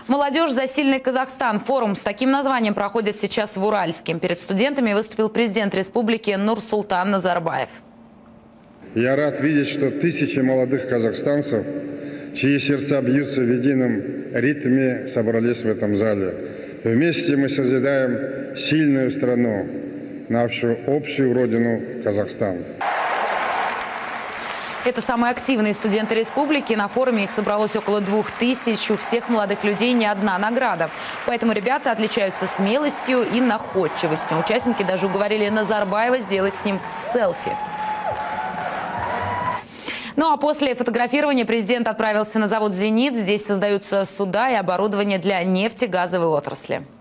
Молодежь за сильный Казахстан. Форум с таким названием проходит сейчас в Уральске. Перед студентами выступил президент республики Нурсултан Назарбаев. Я рад видеть, что тысячи молодых казахстанцев, чьи сердца бьются в едином ритме, собрались в этом зале. Вместе мы созидаем сильную страну, нашу общую родину Казахстан. Это самые активные студенты республики. На форуме их собралось около 2000. У всех молодых людей не одна награда. Поэтому ребята отличаются смелостью и находчивостью. Участники даже уговорили Назарбаева сделать с ним селфи. Ну а после фотографирования президент отправился на завод «Зенит». Здесь создаются суда и оборудование для нефтегазовой отрасли.